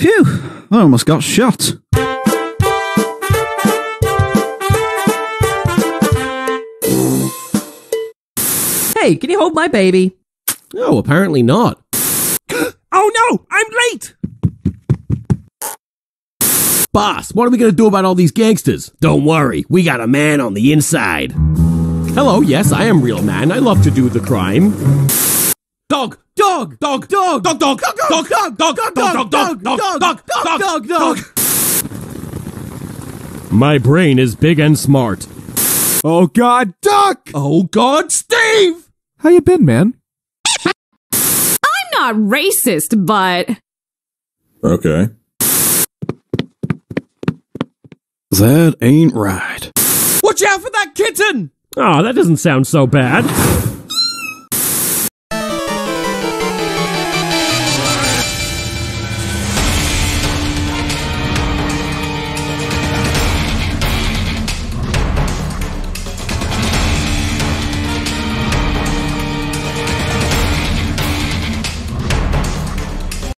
Phew, I almost got shot. Hey, can you hold my baby? Oh, apparently not. Oh no, I'm late! Boss, what are we gonna do about all these gangsters? Don't worry, we got a man on the inside. Hello, yes, I am real man. I love to do the crime. Dog! Dog! Dog! Dog! Dog! Dog! Dog! Dog! Dog! Dog! Dog! Dog! Dog! Dog! Dog! Dog! My brain is big and smart. Oh God, Duck! Oh God, Steve! How you been, man? I'm not racist, but... Okay. That ain't right. Watch out for that kitten! Oh, that doesn't sound so bad.